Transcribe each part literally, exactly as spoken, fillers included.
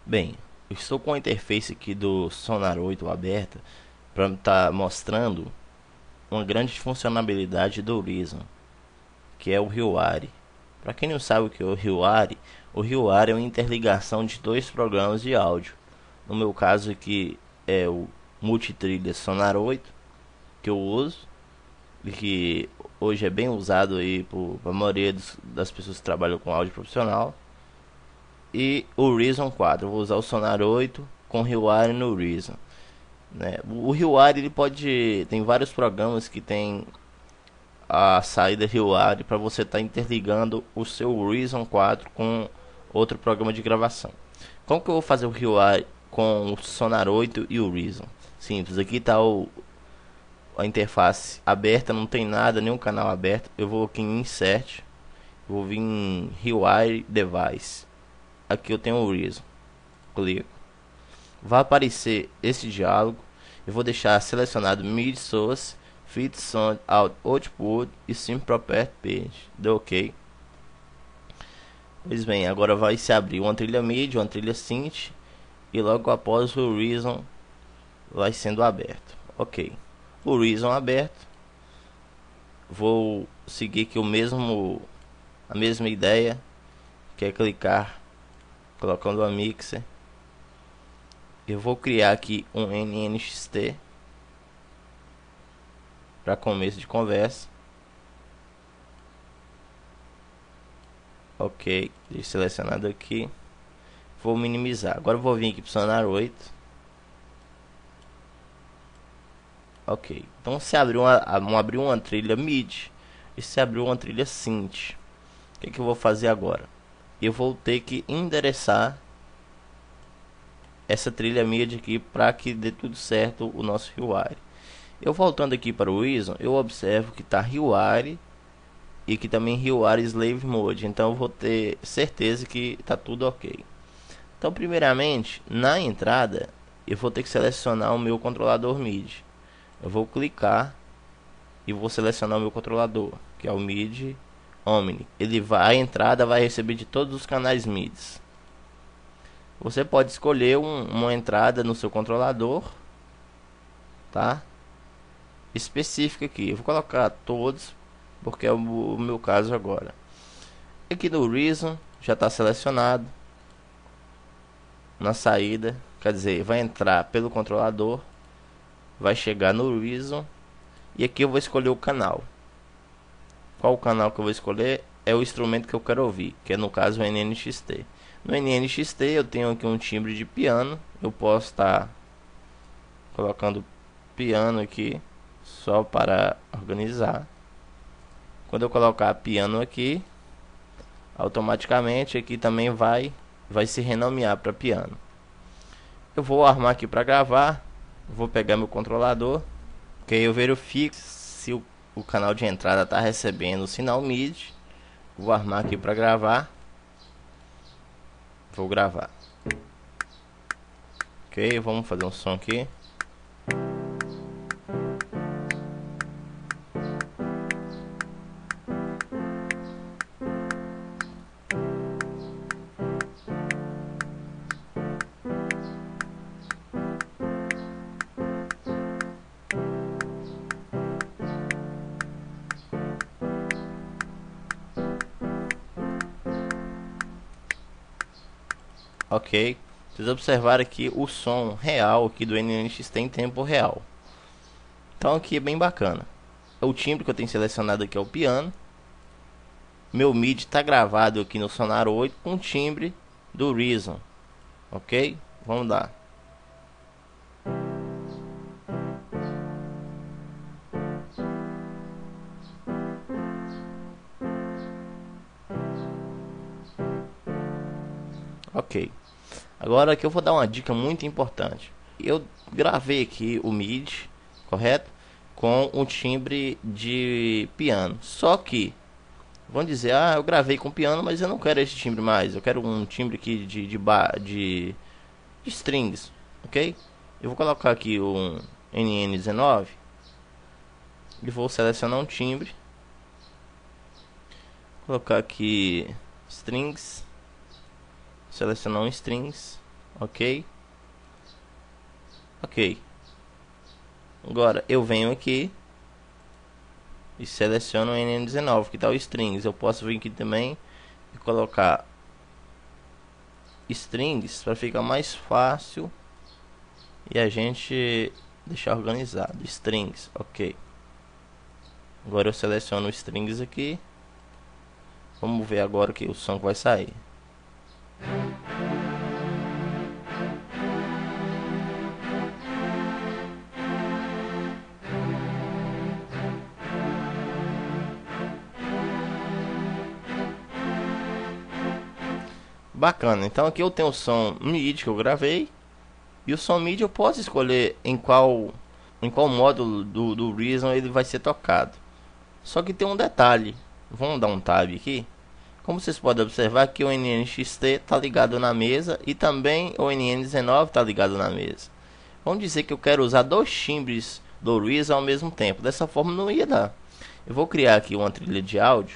Bem, eu estou com a interface aqui do Sonar oito aberta para estar mostrando uma grande funcionalidade do Horizon, que é o Hillary. Para quem não sabe o que é o Hillary, o Hillary é uma interligação de dois programas de áudio. No meu caso aqui é o Multitrilha Sonar oito que eu uso e que hoje é bem usado aí por a maioria dos, das pessoas que trabalham com áudio profissional. E o Reason quatro, eu vou usar o Sonar oito com Hillary no Reason, né? O Hillary ele pode, tem vários programas que tem a saída Hillary para você estar tá interligando o seu Reason quatro com outro programa de gravação. Como que eu vou fazer o Hillary com o Sonar oito e o Reason? Simples, aqui está o a interface aberta, não tem nada, nenhum canal aberto. Eu vou aqui em Insert, vou vir em Hillary Device. Aqui eu tenho o Reason, clico, vai aparecer esse diálogo. Eu vou deixar selecionado MIDI Source, Feed Sound Out Output e Sim Property Page. Deu OK. Pois bem, agora vai se abrir uma trilha MIDI, uma trilha Synth, e logo após o Reason vai sendo aberto. OK. O Reason aberto. Vou seguir aqui o mesmo a mesma ideia, que é clicar colocando a mixer. Eu vou criar aqui um N N X T para começo de conversa. Ok, deixa selecionado aqui. Vou minimizar. Agora eu vou vir aqui para o Sonar oito. Ok, então se abriu uma, abriu uma trilha MIDI e se abriu uma trilha Synth. O que, que eu vou fazer agora? Eu vou ter que endereçar essa trilha MIDI aqui para que dê tudo certo o nosso Hillary. Eu voltando aqui para o Reason, eu observo que está Hillary e que também Hillary Slave Mode. Então eu vou ter certeza que está tudo ok. Então primeiramente, na entrada, eu vou ter que selecionar o meu controlador MIDI. Eu vou clicar e vou selecionar o meu controlador, que é o MIDI Omni. Ele vai, a entrada vai receber de todos os canais MIDI. Você pode escolher um, uma entrada no seu controlador, tá? Específica aqui. Eu vou colocar todos, porque é o, o meu caso agora. Aqui no Reason já está selecionado. Na saída, quer dizer, vai entrar pelo controlador, vai chegar no Reason e aqui eu vou escolher o canal. Qual o canal que eu vou escolher? É o instrumento que eu quero ouvir, que é no caso o N N X T. No N N X T eu tenho aqui um timbre de piano. Eu posso estar colocando piano aqui só para organizar. Quando eu colocar piano aqui, automaticamente aqui também vai vai se renomear para piano. Eu vou armar aqui para gravar. Vou pegar meu controlador, que aí eu verifico se o, o canal de entrada está recebendo o sinal MIDI. Vou armar aqui para gravar. Vou gravar. Ok, vamos fazer um som aqui. Ok, vocês observaram aqui o som real aqui do N N X T em tempo real. Então aqui é bem bacana. O timbre que eu tenho selecionado aqui é o piano. Meu MIDI está gravado aqui no Sonar oito com timbre do Reason. Ok, vamos lá. Ok. Agora aqui eu vou dar uma dica muito importante. Eu gravei aqui o MIDI, correto? Com um timbre de piano. Só que, vão dizer, ah, eu gravei com piano, mas eu não quero esse timbre mais. Eu quero um timbre aqui de, de, de, de strings, ok? Eu vou colocar aqui um N N dezenove. E vou selecionar um timbre. Colocar aqui strings. Selecionar um strings, ok? Ok. Agora eu venho aqui e seleciono o N N dezenove, que tá o strings. Eu posso vir aqui também e colocar strings para ficar mais fácil e a gente deixar organizado. Strings, ok. Agora eu seleciono o strings aqui. Vamos ver agora que o som que vai sair. Bacana, então aqui eu tenho o som midi que eu gravei. E o som midi eu posso escolher em qual em qual módulo do, do Reason ele vai ser tocado. Só que tem um detalhe. Vamos dar um tab aqui. Como vocês podem observar que o N N X T está ligado na mesa e também o N N dezenove está ligado na mesa. Vamos dizer que eu quero usar dois timbres do Reason ao mesmo tempo. Dessa forma não ia dar. Eu vou criar aqui uma trilha de áudio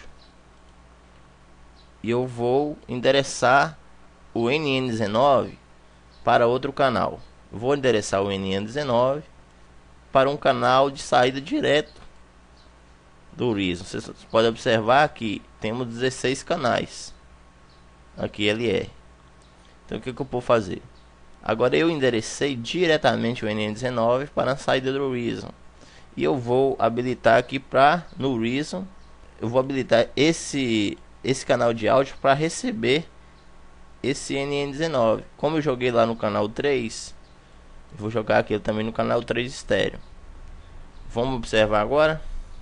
e eu vou endereçar o N N dezenove para outro canal. Eu vou endereçar o N N dezenove para um canal de saída direto do Reason. Vocês podem observar que temos dezesseis canais. Aqui L R. Então o que, que eu vou fazer? Agora eu enderecei diretamente o N N dezenove para a saída do Reason. E eu vou habilitar aqui para no Reason. Eu vou habilitar esse esse canal de áudio para receber esse N N dezenove. Como eu joguei lá no canal três, eu vou jogar aqui também no canal três estéreo. Vamos observar agora.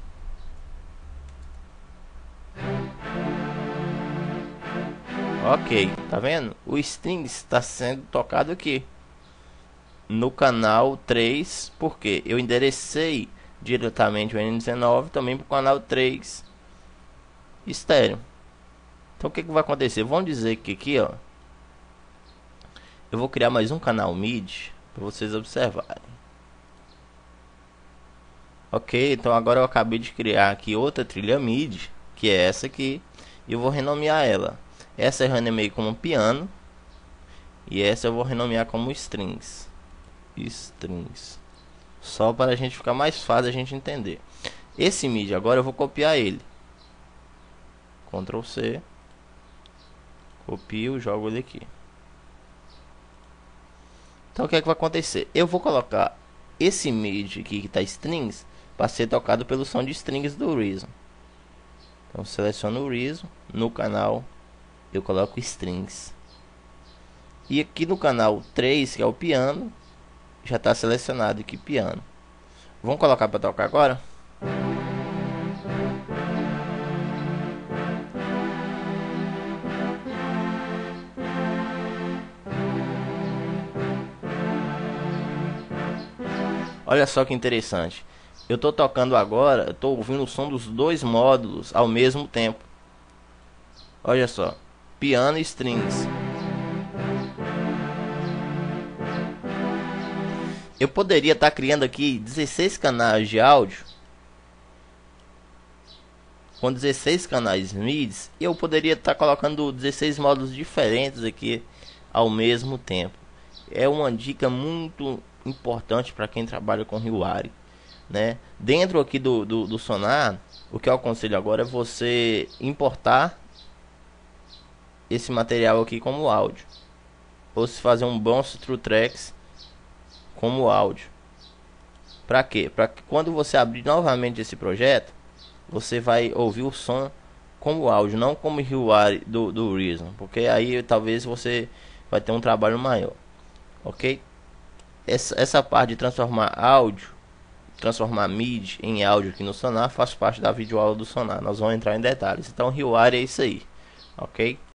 Ok, tá vendo? O strings está sendo tocado aqui no canal três, porque eu enderecei diretamente o N N dezenove também para o canal três estéreo. Então o que, que vai acontecer? Vamos dizer que aqui, ó, eu vou criar mais um canal midi para vocês observarem. Ok, então agora eu acabei de criar aqui outra trilha midi, que é essa aqui, e eu vou renomear ela. Essa eu renomeei como piano e essa eu vou renomear como strings. Strings. Só para a gente ficar mais fácil a gente entender. Esse midi agora eu vou copiar ele. Ctrl C. Copio, jogo ele aqui. Então o que é que vai acontecer? Eu vou colocar esse midi aqui que está strings para ser tocado pelo som de strings do Reason. Então seleciono o Reason, no canal eu coloco strings. E aqui no canal três, que é o piano, já está selecionado aqui piano. Vamos colocar para tocar agora? Olha só que interessante. Eu estou tocando agora, estou ouvindo o som dos dois módulos ao mesmo tempo. Olha só, piano e strings. Eu poderia estar tá criando aqui dezesseis canais de áudio com dezesseis canais midi. Eu poderia estar tá colocando dezesseis módulos diferentes aqui ao mesmo tempo. É uma dica muito importante para quem trabalha com Hillary, né? Dentro aqui do, do, do Sonar, o que eu aconselho agora é você importar esse material aqui como áudio, ou se fazer um Bounce Through Tracks como áudio. Para quê? Para que quando você abrir novamente esse projeto, você vai ouvir o som como áudio, não como Hillary do, do Reason, porque aí talvez você vai ter um trabalho maior, ok? Essa, essa parte de transformar áudio, transformar midi em áudio aqui no Sonar faz parte da videoaula do Sonar. Nós vamos entrar em detalhes. Então Hillary é isso aí, ok?